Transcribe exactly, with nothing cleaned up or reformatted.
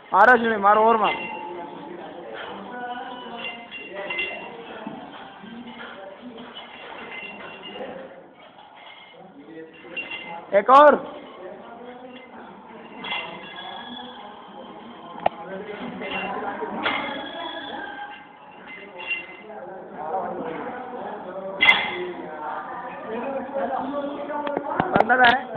मारो जुड़े, मारो और मारो। एक और। बंदा है।